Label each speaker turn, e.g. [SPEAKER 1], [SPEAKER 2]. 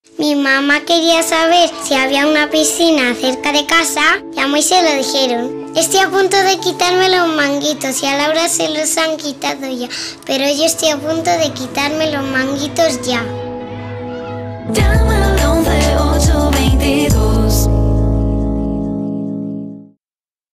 [SPEAKER 1] Mi mamá quería saber si había una piscina cerca de casa y a Moi se lo dijeron. Estoy a punto de quitarme los manguitos y a Laura se los han quitado ya, pero yo estoy a punto de quitarme los manguitos ya.